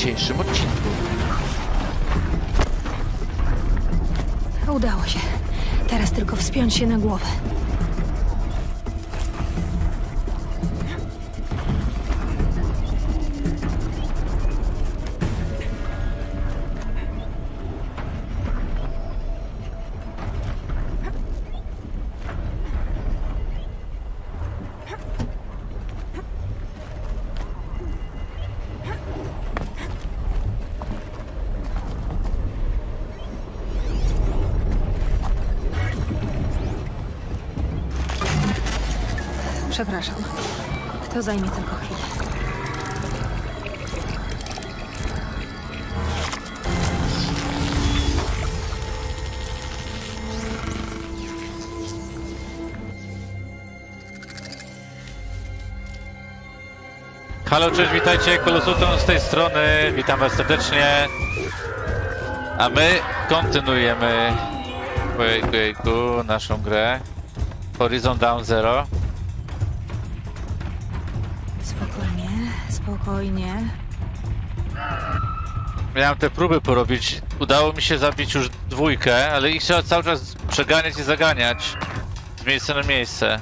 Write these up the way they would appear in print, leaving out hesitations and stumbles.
dzisiejszym odcinku. Udało się. Teraz tylko wspiąć się na głowę. Przepraszam. To zajmie tylko chwilę. Halo, cześć, witajcie, Kolosuton z tej strony, witam was serdecznie. A my kontynuujemy naszą grę Horizon Dawn Zero. Spokojnie, spokojnie. Miałem te próby porobić, udało mi się zabić już dwójkę, ale ich trzeba cały czas przeganiać i zaganiać z miejsca na miejsce.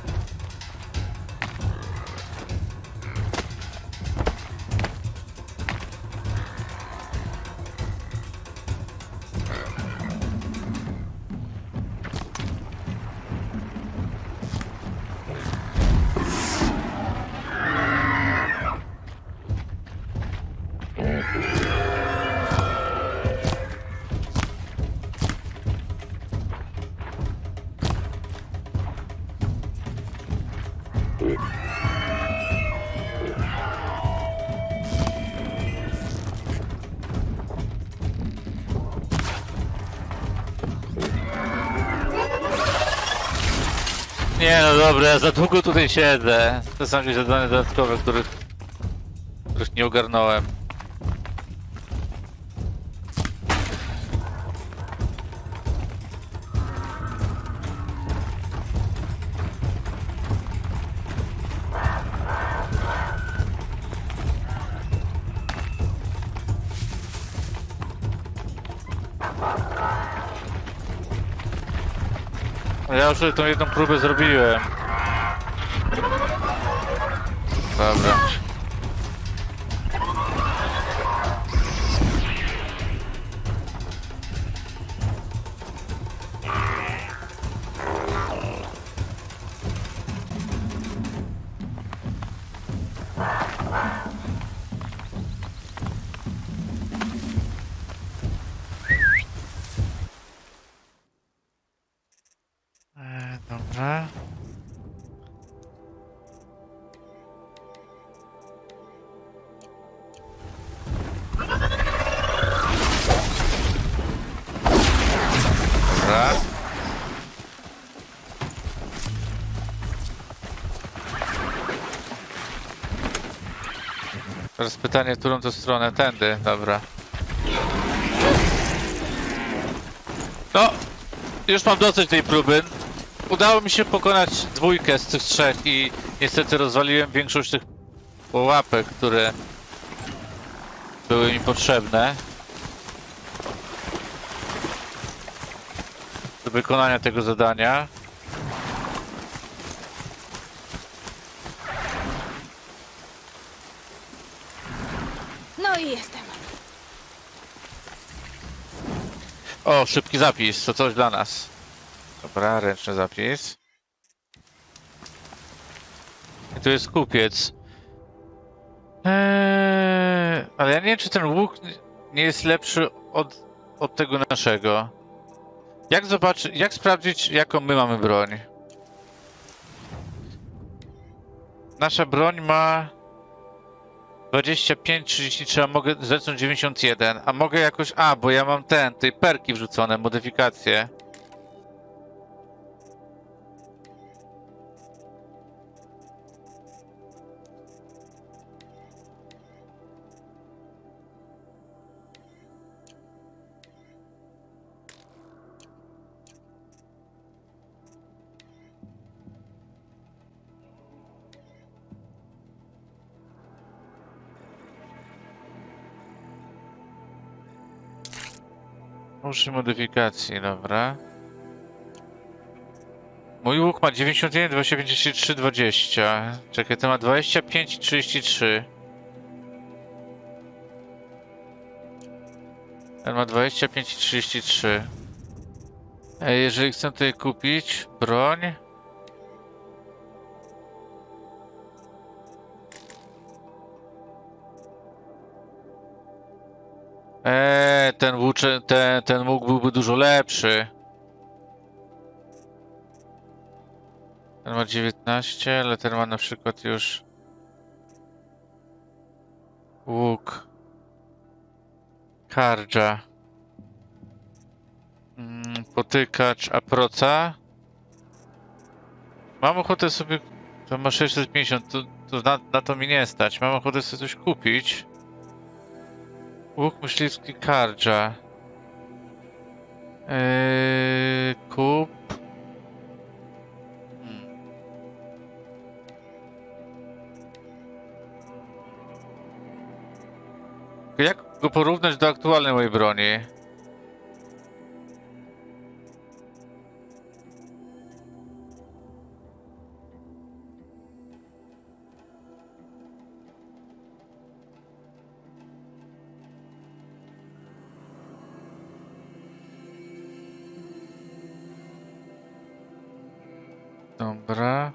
Nie no dobra, ja za długo tutaj siedzę. To są jakieś zadania dodatkowe, których nie ogarnąłem. Ja już tą jedną próbę zrobiłem. Dobra. Dobra. Dobra. Teraz pytanie, którą to stronę? Tędy, dobra. No, już mam dosyć tej próby. Udało mi się pokonać dwójkę z tych trzech i niestety rozwaliłem większość tych pułapek, które były mi potrzebne do wykonania tego zadania. No i jestem. O, szybki zapis, to coś dla nas. Dobra, ręczny zapis. I tu jest kupiec. Ale ja nie wiem, czy ten łuk nie jest lepszy od tego naszego. Jak zobaczyć, jak sprawdzić, jaką my mamy broń? Nasza broń ma 25, 33, a mogę zlecą 91, a mogę jakoś... A, bo ja mam tej perki wrzucone, modyfikacje. Użyj modyfikacji, dobra. Mój łuk ma 91, 23, 20. Czekaj, to ma 25 i 33. Ten ma 25 i 33. Jeżeli chcę tutaj kupić broń... ten łuk byłby dużo lepszy. Ten ma 19, ale ten ma na przykład już... Łuk. Kardża. Potykacz, a proca? Mam ochotę sobie... To ma 650, to na to mi nie stać. Mam ochotę sobie coś kupić. Łuk myśliwski Kardża. Kup. Jak go porównać do aktualnej mojej broni? Dobra.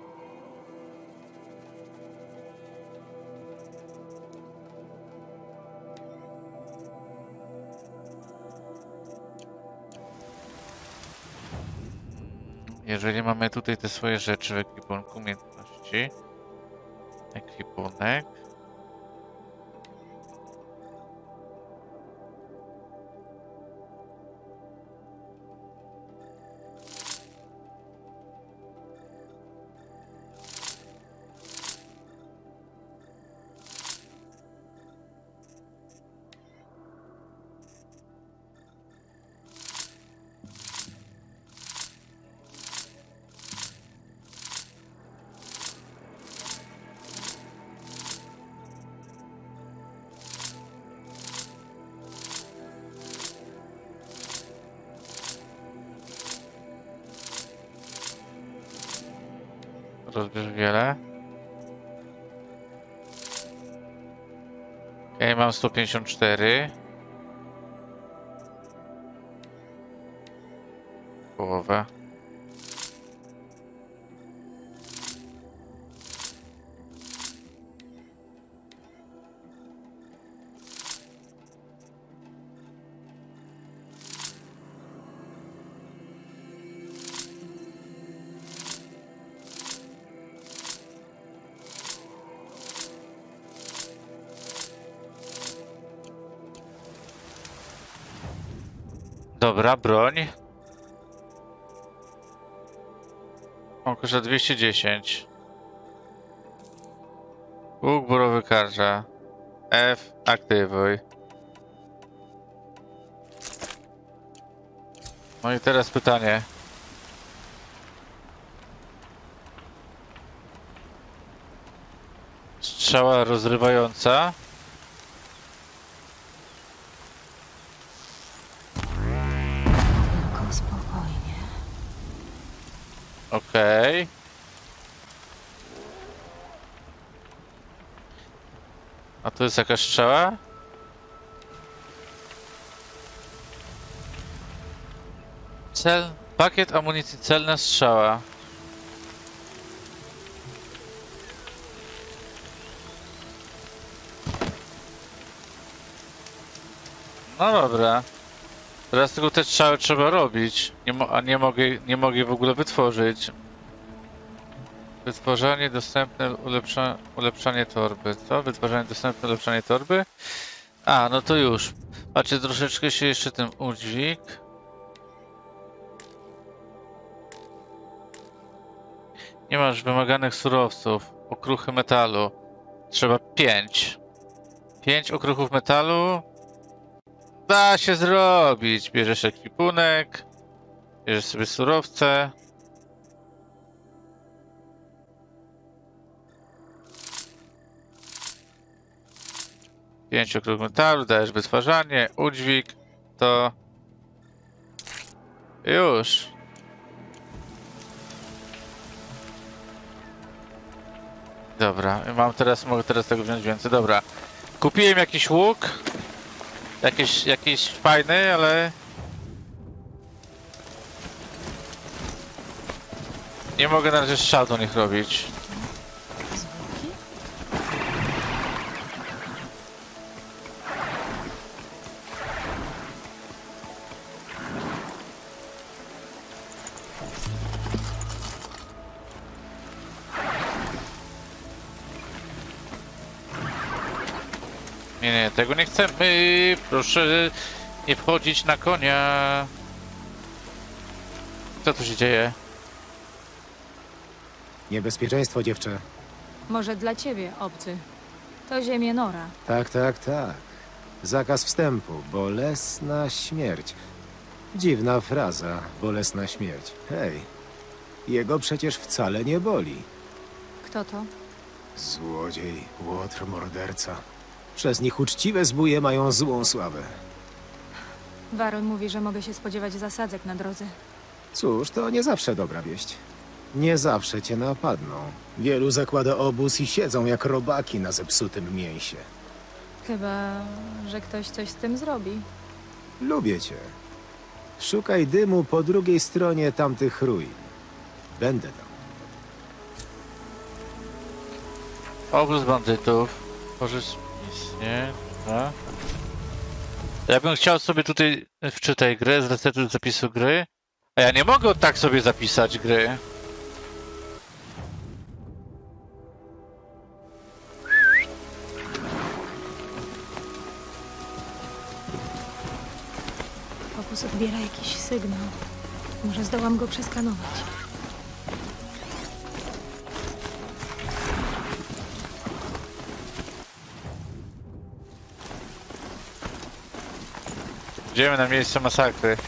Jeżeli mamy tutaj te swoje rzeczy w ekwipunku, umiejętności, ekwipunek. Rozbierz wiele. Ja mam 154. Połowę. Dobra, broń. O, kosztuje 210. Łuk borowy Kardża. F, aktywuj. No i teraz pytanie. Strzała rozrywająca. Tylko spokojnie. Okej. A to jest jakaś strzała? Pakiet amunicji celna strzała. No dobra. Teraz tylko te strzały trzeba robić. A nie mogę w ogóle wytworzyć. Wytwarzanie dostępne, ulepszanie torby. Co? Wytwarzanie dostępne, ulepszanie torby? A, no to już. Patrzcie, troszeczkę się jeszcze ten udźwig. Nie masz wymaganych surowców. Okruchy metalu. Trzeba 5. 5 okruchów metalu. Da się zrobić. Bierzesz ekwipunek. Bierzesz sobie surowce. Pięć okruchów metalu, dajesz wytwarzanie, udźwig, to Już. Dobra, mogę teraz tego wziąć więcej. Dobra. Kupiłem jakiś łuk. Jakiś fajny, ale... Nie mogę na razie strzał do nich robić. Zwłoki? Nie, tego nie chcemy. Proszę nie wchodzić na konia. Co tu się dzieje? Niebezpieczeństwo, dziewczę. Może dla ciebie, obcy. To ziemię Nora. Tak, tak, tak. Zakaz wstępu, bolesna śmierć. Dziwna fraza, bolesna śmierć. Hej, jego przecież wcale nie boli. Kto to? Złodziej, łotr, morderca. Przez nich uczciwe zbóje mają złą sławę. Waron mówi, że mogę się spodziewać zasadzek na drodze. Cóż, to nie zawsze dobra wieść. Nie zawsze cię napadną. Wielu zakłada obóz i siedzą jak robaki na zepsutym mięsie. Chyba, że ktoś coś z tym zrobi. Lubię cię. Szukaj dymu po drugiej stronie tamtych ruin. Będę tam. Obóz bandytów. Pożycz misję. Dobra. Ja bym chciał sobie tutaj wczytaj grę, zresetuj zapisu gry. A ja nie mogę tak sobie zapisać gry. Fokus odbiera jakiś sygnał. Może zdołam go przeskanować. Idziemy na miejsce masakry.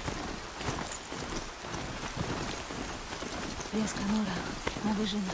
Wioska Nora, na wyżynach.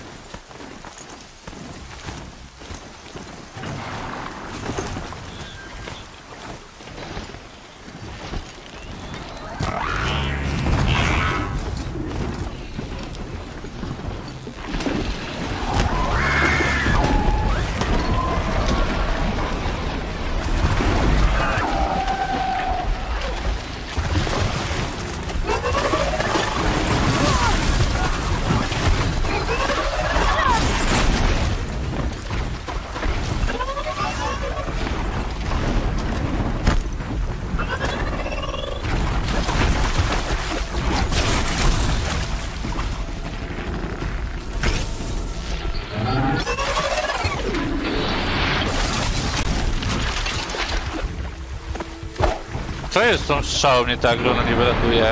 Co jest z tą strzałą nie tak, że ona nie wylatuje?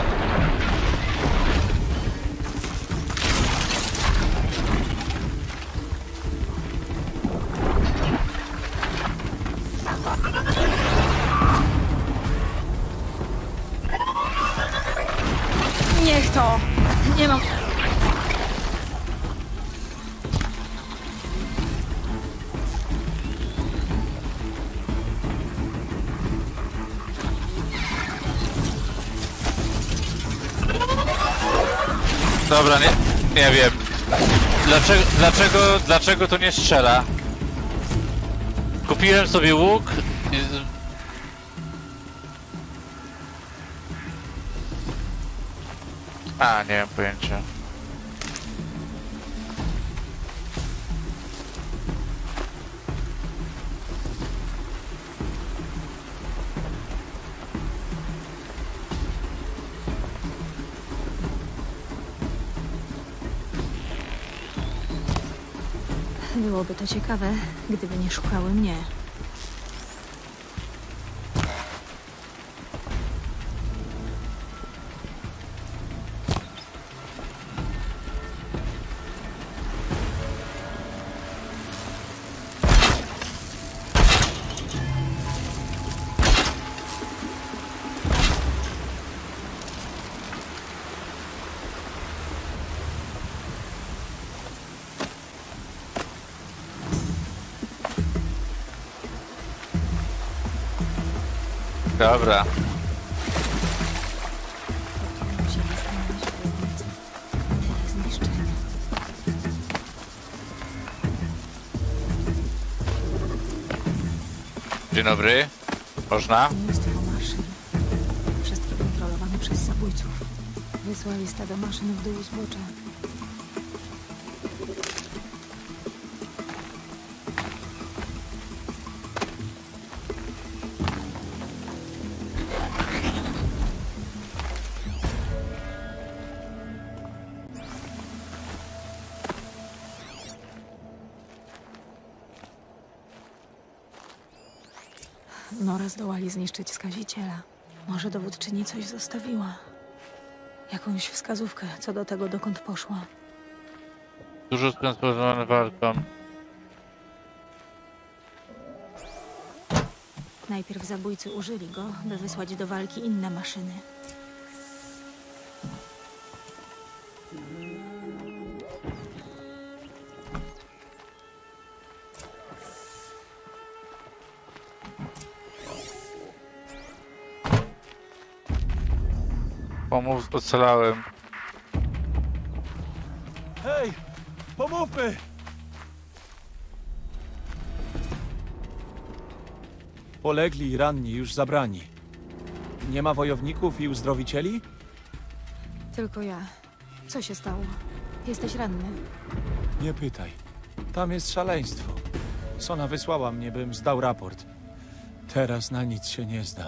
Niech to! Nie mam... Dobra, nie wiem. Dlaczego to nie strzela? Kupiłem sobie łuk i... A, nie mam pojęcia. Byłoby to ciekawe, gdyby nie szukały mnie. Dobra. Musi nas Dzień dobry. Można? Mnóstwo maszyn. Wszystkie kontrolowane przez zabójców. Wysłali stado maszyn w dół zbocza. Nora zdołali zniszczyć skaziciela. Może dowódczyni coś zostawiła. Jakąś wskazówkę co do tego, dokąd poszła. Dużo skontrolowane walką. Najpierw zabójcy użyli go, by wysłać do walki inne maszyny. Pomóż, ocalałem. Hej! Pomówmy! Polegli i ranni już zabrani. Nie ma wojowników i uzdrowicieli? Tylko ja. Co się stało? Jesteś ranny. Nie pytaj. Tam jest szaleństwo. Sona wysłała mnie, bym zdał raport. Teraz na nic się nie zdam.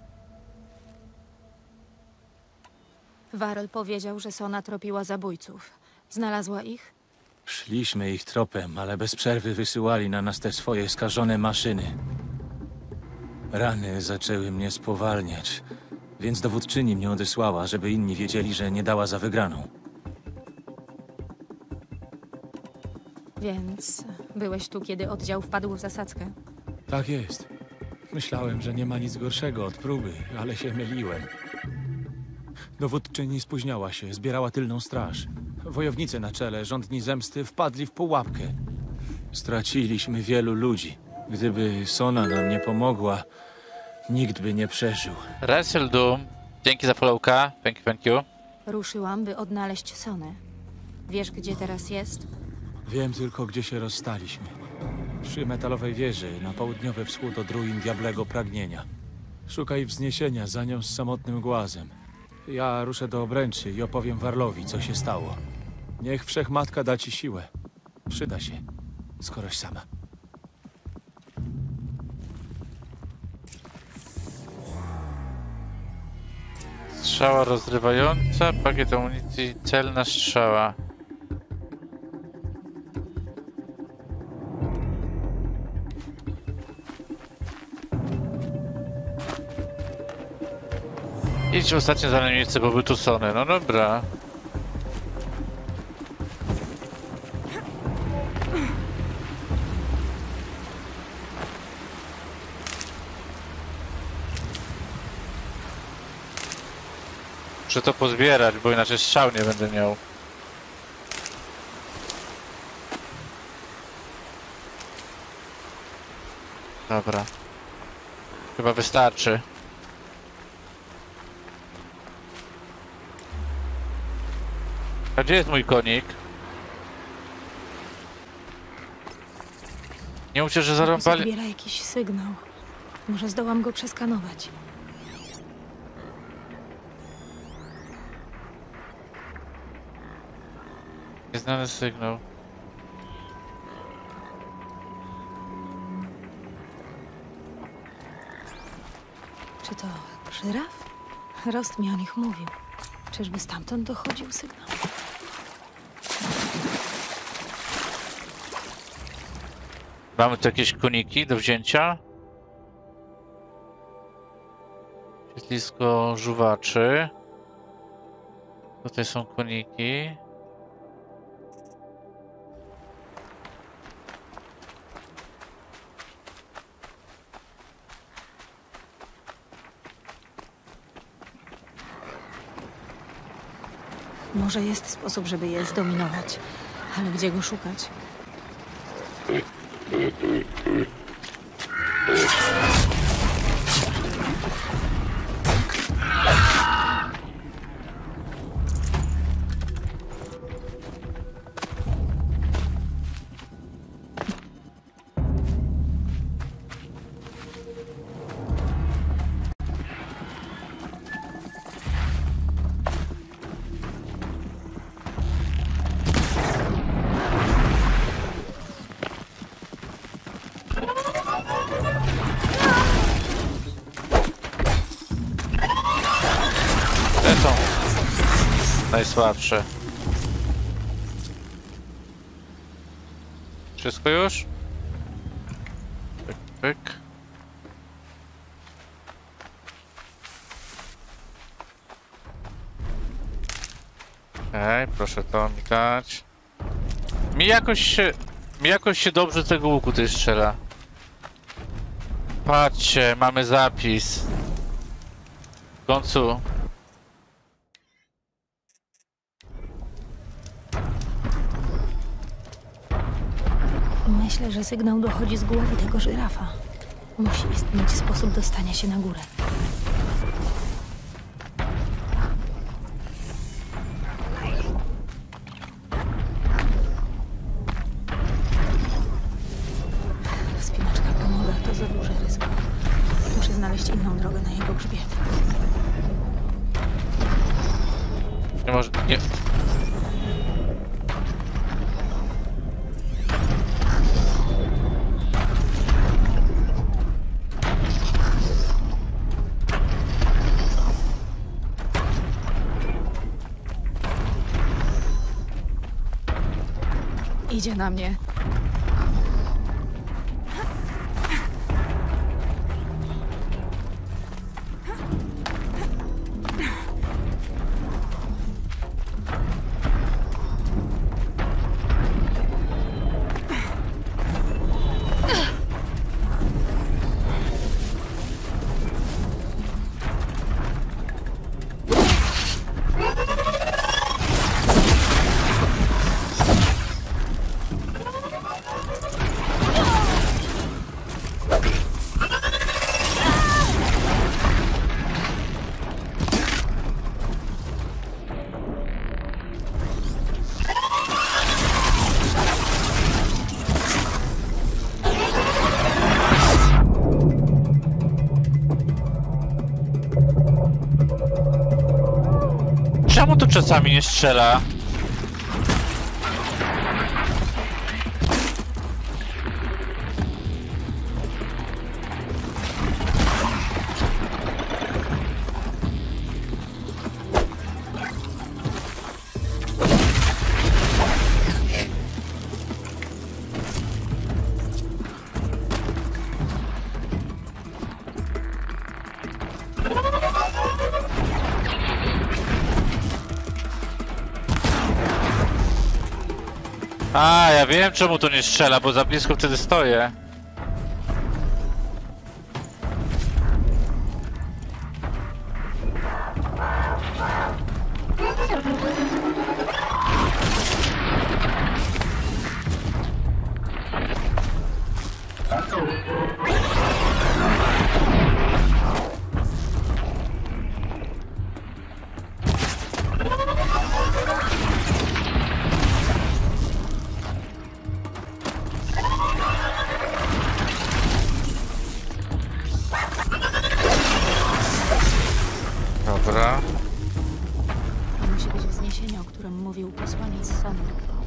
Varl powiedział, że Sona tropiła zabójców. Znalazła ich? Szliśmy ich tropem, ale bez przerwy wysyłali na nas te swoje skażone maszyny. Rany zaczęły mnie spowalniać, więc dowódczyni mnie odesłała, żeby inni wiedzieli, że nie dała za wygraną. Więc byłeś tu, kiedy oddział wpadł w zasadzkę. Tak jest. Myślałem, że nie ma nic gorszego od próby, ale się myliłem. Dowódczyni spóźniała się, zbierała tylną straż. Wojownicy na czele, rządni zemsty, wpadli w pułapkę. Straciliśmy wielu ludzi. Gdyby Sona nam nie pomogła, nikt by nie przeżył. Wrestle Doom. Dzięki za followka. Thank you. Ruszyłam, by odnaleźć Sonę. Wiesz, gdzie teraz jest? Wiem tylko, gdzie się rozstaliśmy. Przy metalowej wieży, na południowy wschód od ruin Diablego Pragnienia. Szukaj wzniesienia za nią z samotnym głazem. Ja ruszę do obręczy i opowiem Varlowi, co się stało. Niech Wszechmatka da ci siłę. Przyda się, skoroś sama. Strzała rozrywająca, pakiet amunicji, celna strzała. Idź w ostatnie zadanie miejsce pobytu Sony, no dobra. Muszę to pozbierać, bo inaczej strzał nie będę miał. Dobra. Chyba wystarczy. A gdzie jest mój konik? Nie mówcie, że zarąbali... Zbiera jakiś sygnał. Może zdołam go przeskanować. Nieznany sygnał. Czy to żyraf? Rost mi o nich mówił. Czyżby stamtąd dochodził sygnał? Mamy tu jakieś koniki do wzięcia. Świetlisko żuwaczy. Tutaj są koniki. Może jest sposób, żeby je zdominować. Ale gdzie go szukać? najsłabsze. Wszystko już? Pyk, pyk. Okej, proszę to mi dać. Mi jakoś się dobrze z tego łuku tutaj strzela. Patrzcie, mamy zapis. W końcu. Myślę, że sygnał dochodzi z głowy tego żyrafa. Musi istnieć sposób dostania się na górę. Wspinaczka po nogach to za duże ryzyko. Muszę znaleźć inną drogę na jego grzbiet. Nie może. Nie. Idzie na mnie. Czemu to czasami nie strzela? A, ja wiem czemu to nie strzela, bo za blisko wtedy stoję. Dobra. To musi być wzniesienie, o którym mówił posłaniec Sony.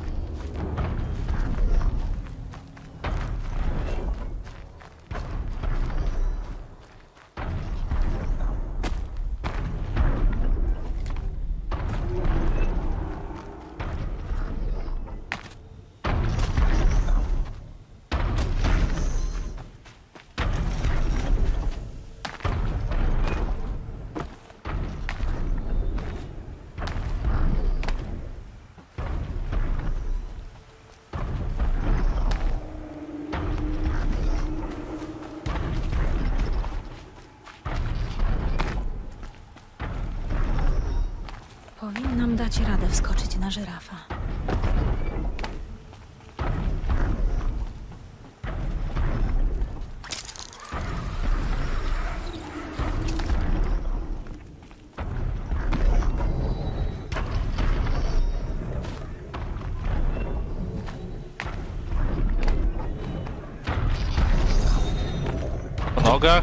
Powinnam dać radę wskoczyć na żyrafa. Po nogach?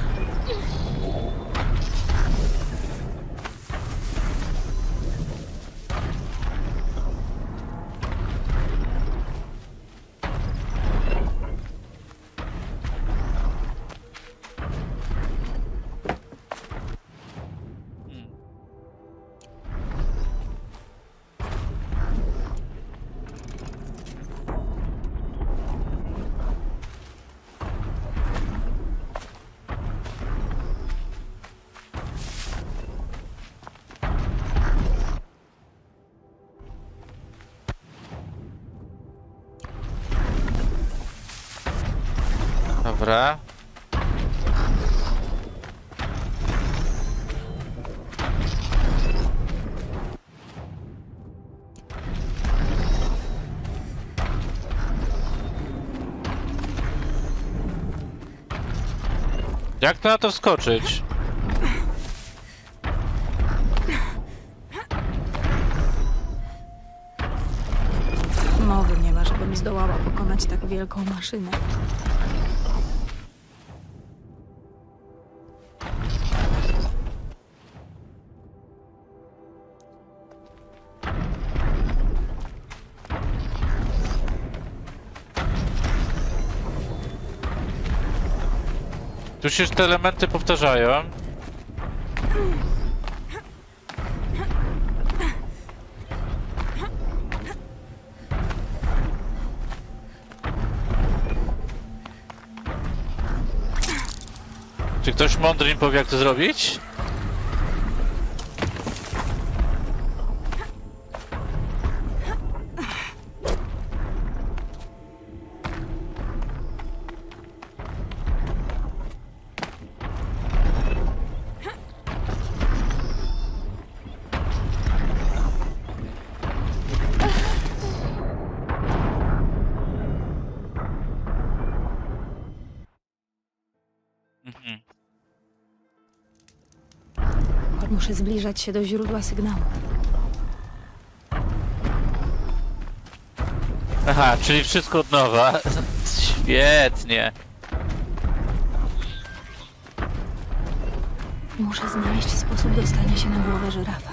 Dobra. Jak to na to wskoczyć? Mowy nie ma, żebym zdołała pokonać tak wielką maszynę. Tu się te elementy powtarzają. Czy ktoś mądry mi powie, jak to zrobić? Muszę zbliżać się do źródła sygnału. Aha, czyli wszystko od nowa. Świetnie. Muszę znaleźć sposób dostania się na głowę żyrafa.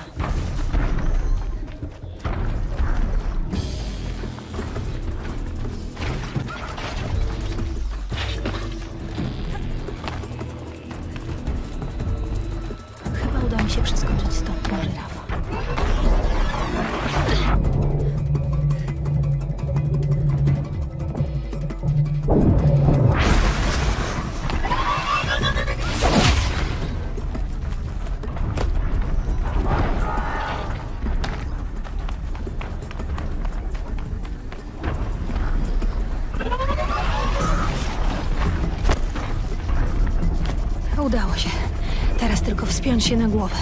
Chyba uda mi się przeskoczyć stąd na żyrafa. Udało się. Teraz tylko wspiąć się na głowę.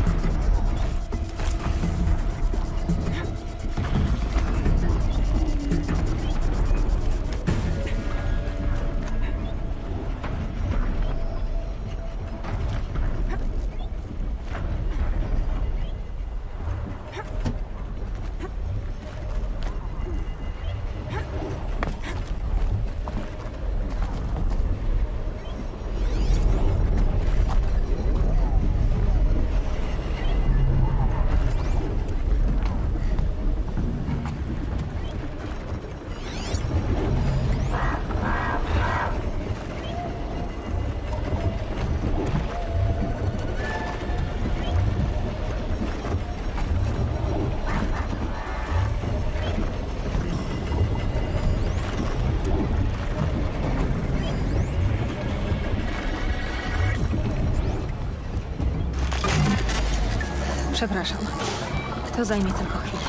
Przepraszam. To zajmie tylko chwilę.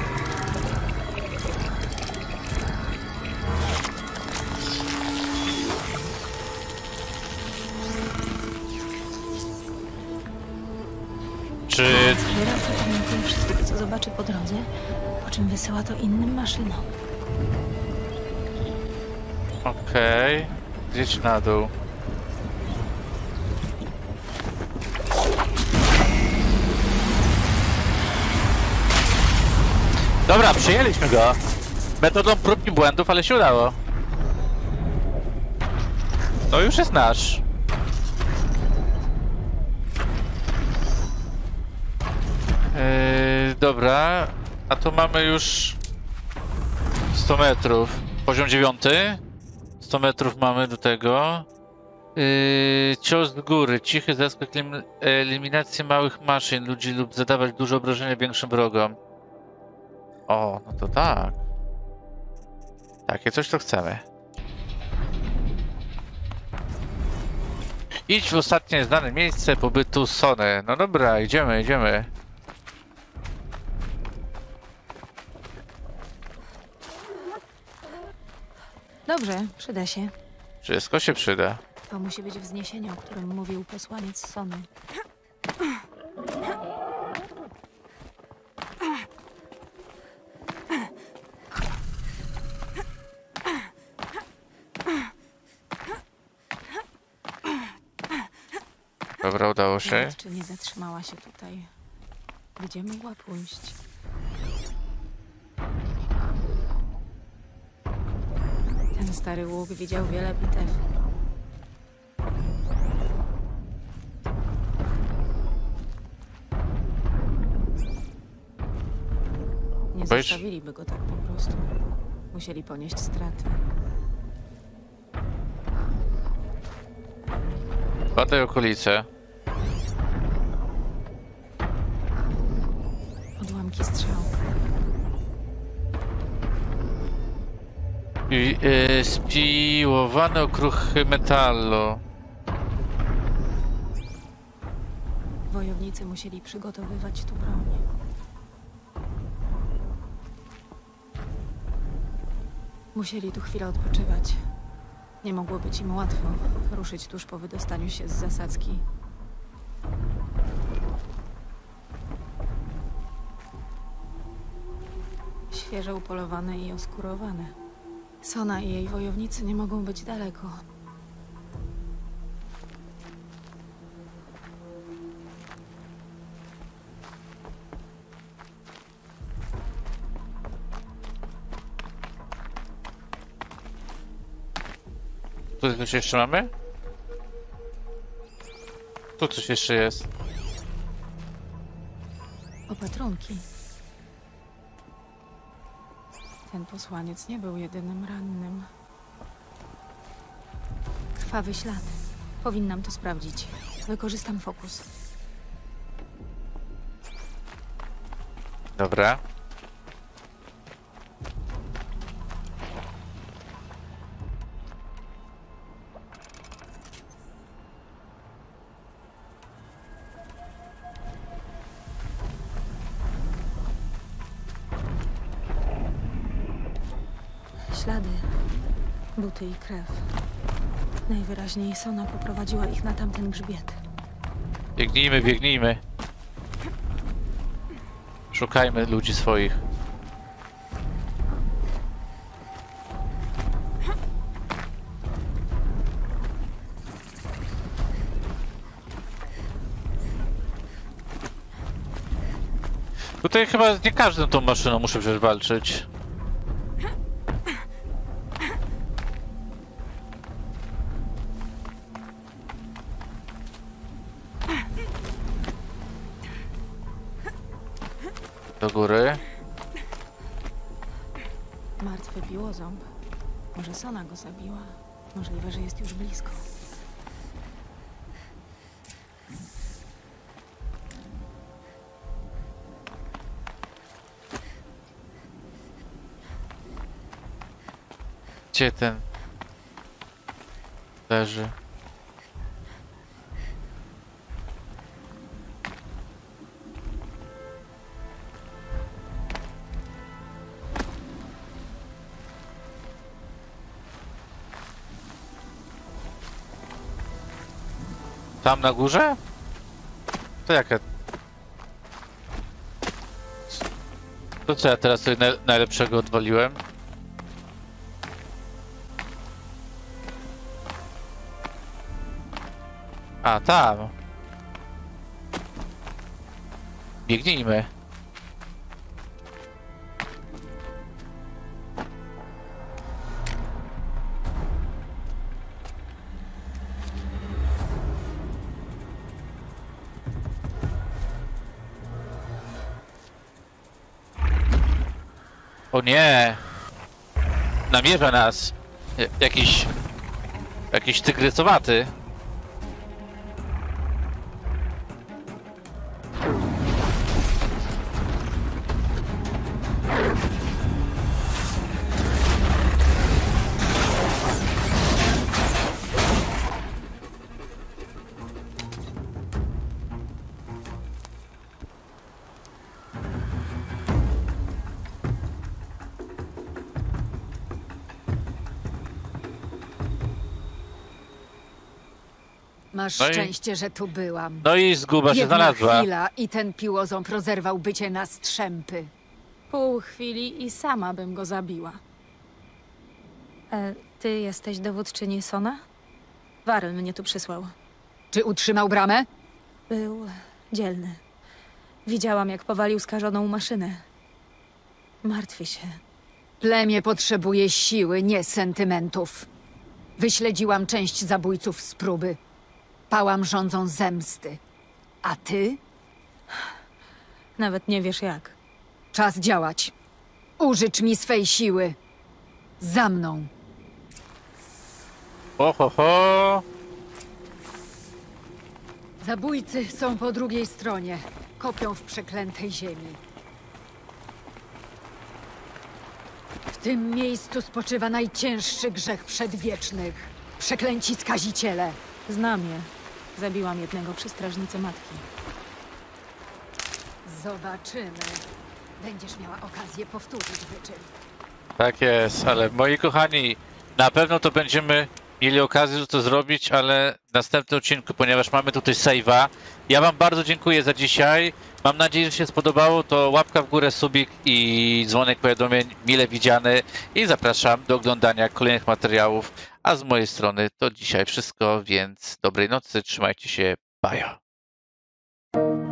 Czy... Żyraf zapamiętuje wszystko, co zobaczy po drodze, po czym wysyła to innym maszynom. Okej. Gdzieś na dół. Dobra, przyjęliśmy go. Metodą prób i błędów, ale się udało. To już jest nasz. Dobra, a tu mamy już 100 metrów. Poziom 9. 100 metrów mamy do tego. Cios z góry. Cichy zaskok, eliminacja małych maszyn, ludzi lub zadawać duże obrażenia większym wrogom. O, no to tak. Takie coś to chcemy. Idź w ostatnie znane miejsce pobytu Sony. No dobra, idziemy, idziemy. Dobrze, przyda się. Wszystko się przyda. To musi być wzniesienie, o którym mówił posłaniec Sony. Dobra, udało się. Nawet czy nie zatrzymała się tutaj? Gdzie mogła pójść? Ten stary łuk widział wiele bitew. Nie Weź. zostawiliby go tak po prostu. Musieli ponieść straty. Badaj okolice. Odłamki strzał. I, spiłowane okruchy metalu. Wojownicy musieli przygotowywać tu broń. Musieli tu chwilę odpoczywać. Nie mogło być im łatwo ruszyć tuż po wydostaniu się z zasadzki. Świeżo upolowane i oskurowane. Sona i jej wojownicy nie mogą być daleko. Tu coś jeszcze mamy? Tu coś jeszcze jest. Opatrunki. Ten posłaniec nie był jedynym rannym. Krwawy ślad. Powinnam to sprawdzić. Wykorzystam fokus. Dobra. Ślady. Buty i krew. Najwyraźniej Sona poprowadziła ich na tamten grzbiet. Biegnijmy, biegnijmy. Szukajmy ludzi swoich. Tutaj chyba z nie każdą tą maszyną muszę przecież walczyć. Do góry. Martwy piłoząb. Może Sona go zabiła. Możliwe, że jest już blisko. Gdzie ten leży? Tam na górze? To jakie? To co ja teraz sobie najlepszego odwaliłem? A, tam. Biegnijmy. O nie! Namierza nas jakiś tygrysowaty. Masz No i- szczęście, że tu byłam. No i zguba się Jedna znalazła. chwila i ten piłoząb rozerwałby cię na strzępy. Pół chwili i sama bym go zabiła. Ty jesteś dowódczyni Sona? Warren mnie tu przysłał. Czy utrzymał bramę? Był dzielny. Widziałam, jak powalił skażoną maszynę. Martwię się. Plemię potrzebuje siły, nie sentymentów. Wyśledziłam część zabójców z próby. Pałam rządzą zemsty. A ty? Nawet nie wiesz jak. Czas działać. Użycz mi swej siły. Za mną. Ho. Zabójcy są po drugiej stronie. Kopią w przeklętej ziemi. W tym miejscu spoczywa najcięższy grzech przedwiecznych. Przeklęci skaziciele. Znam je. Zabiłam jednego przy strażnicy matki. Zobaczymy. Będziesz miała okazję powtórzyć wyczyn. Tak jest, ale moi kochani, na pewno to będziemy mieli okazję to zrobić, ale w następnym odcinku, ponieważ mamy tutaj save'a. Ja wam bardzo dziękuję za dzisiaj. Mam nadzieję, że się spodobało. To łapka w górę, subik i dzwonek powiadomień mile widziany. I zapraszam do oglądania kolejnych materiałów. A z mojej strony to dzisiaj wszystko, więc dobrej nocy, trzymajcie się, bye.